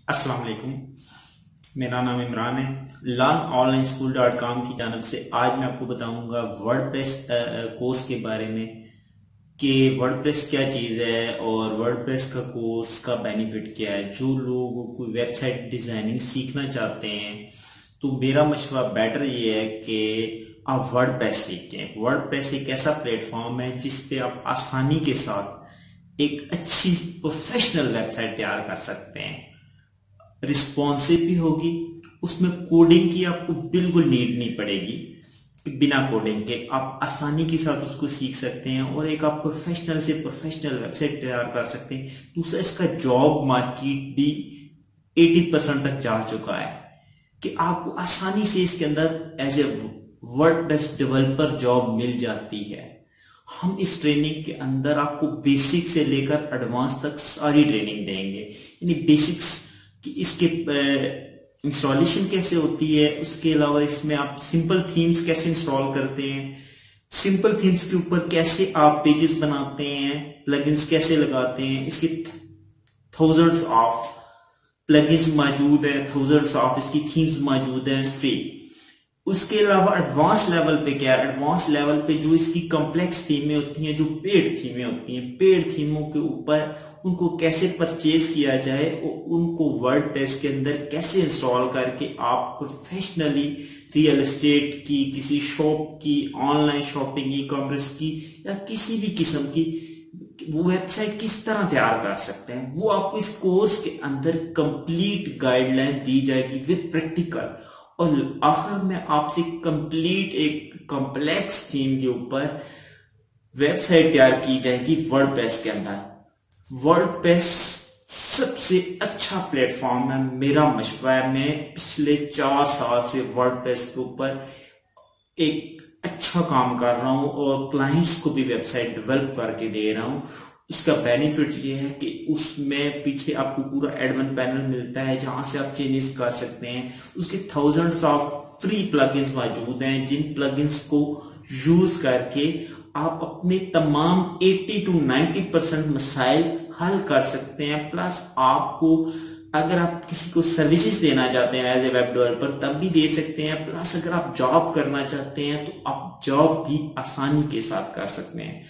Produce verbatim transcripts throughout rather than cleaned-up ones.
अस्सलाम वालेकुम, मेरा नाम इमरान है। Learn online school dot com की जानब से आज मैं आपको बताऊंगा वर्डप्रेस कोर्स के बारे में कि वर्डप्रेस क्या चीज़ है और वर्डप्रेस का कोर्स का बेनिफिट क्या है। जो लोग कोई वेबसाइट डिज़ाइनिंग सीखना चाहते हैं तो मेरा मशवरा बेटर ये है कि आप वर्डप्रेस सीखें। वर्डप्रेस एक ऐसा प्लेटफॉर्म है जिस पे आप आसानी के साथ एक अच्छी प्रोफेशनल वेबसाइट तैयार कर सकते हैं। रिस्पॉन्सिव भी होगी, उसमें कोडिंग की आपको बिल्कुल नीड नहीं पड़ेगी। बिना कोडिंग के आप आसानी के साथ उसको सीख सकते हैं और एक आप प्रोफेशनल से प्रोफेशनल वेबसाइट तैयार कर सकते हैं। दूसरा, इसका जॉब मार्केट भी अस्सी परसेंट तक जा चुका है कि आपको आसानी से इसके अंदर as a WordPress developer job मिल जाती है। हम इस ट्रेनिंग के अंदर आपको बेसिक से लेकर एडवांस तक सारी ट्रेनिंग देंगे, यानी बेसिक्स कि इसके इंस्टॉलेशन कैसे होती है, उसके अलावा इसमें आप सिंपल थीम्स कैसे इंस्टॉल करते हैं, सिंपल थीम्स के ऊपर कैसे आप पेजेस बनाते हैं, प्लगइन्स कैसे लगाते हैं। इसके थाउजेंड्स ऑफ प्लगइन्स मौजूद है, थाउजेंड्स ऑफ इसकी थीम्स मौजूद हैं फ्री। उसके अलावा एडवांस लेवल पे क्या है, एडवांस लेवल पे जो इसकी कॉम्प्लेक्स थीमें होती हैं, जो पेड थीमें होती हैं, पेड थीमों के ऊपर उनको कैसे परचेज किया जाए और उनको वर्डप्रेस के अंदर कैसे इंस्टॉल करके आप प्रोफेशनली रियल एस्टेट की, किसी शॉप की, ऑनलाइन शॉपिंग, ई कॉमर्स की या किसी भी किस्म की वो वेबसाइट किस तरह तैयार कर सकते हैं, वो आपको इस कोर्स के अंदर कंप्लीट गाइडलाइन दी जाएगी विद प्रैक्टिकल। और आखिर में आपसे कंप्लीट एक कॉम्प्लेक्स थीम के ऊपर वेबसाइट तैयार की जाएगी वर्डप्रेस के अंदर। वर्डप्रेस सबसे अच्छा प्लेटफॉर्म है, मेरा मशवरा है। मैं पिछले चार साल से वर्डप्रेस के ऊपर एक अच्छा काम कर रहा हूं और क्लाइंट्स को भी वेबसाइट डेवलप करके दे रहा हूं। उसका बेनिफिट ये है कि उसमें पीछे आपको पूरा एडमिन पैनल मिलता है जहां से आप चेंजेस कर सकते हैं। उसके थाउजेंड्स ऑफ फ्री प्लगइन्स मौजूद हैं जिन प्लगइन्स को यूज करके आप अपने तमाम अस्सी टू नब्बे परसेंट मसाइल हल कर सकते हैं। प्लस आपको अगर आप किसी को सर्विसेज देना चाहते हैं एज ए वेब डेवलपर तब भी दे सकते हैं। प्लस अगर आप जॉब करना चाहते हैं तो आप जॉब भी आसानी के साथ कर सकते हैं।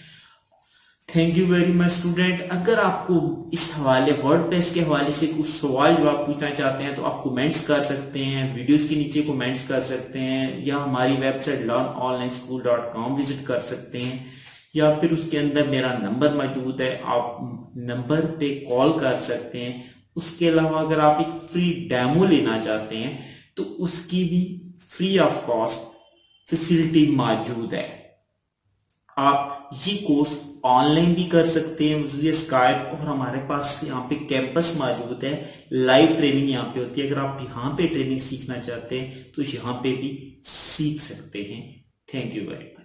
Thank you very much student. अगर आपको इस हवाले वर्डप्रेस के हवाले से कुछ सवाल जवाब पूछना चाहते हैं तो आप कमेंट्स कर सकते हैं, वीडियोस के नीचे कमेंट्स कर सकते हैं, या हमारी website learn online school dot com visit कर सकते हैं, या फिर उसके अंदर मेरा नंबर मौजूद है, आप नंबर पे कॉल कर सकते हैं। उसके अलावा अगर आप एक फ्री डेमो लेना चाहते हैं तो उसकी भी फ्री ऑफ कॉस्ट फैसिलिटी मौजूद है। आप ये कोर्स ऑनलाइन भी कर सकते हैं विजिया स्काइप, और हमारे पास यहाँ पे कैंपस मौजूद है, लाइव ट्रेनिंग यहाँ पे होती है। अगर आप यहाँ पे ट्रेनिंग सीखना चाहते हैं तो यहाँ पे भी सीख सकते हैं। Thank you very much.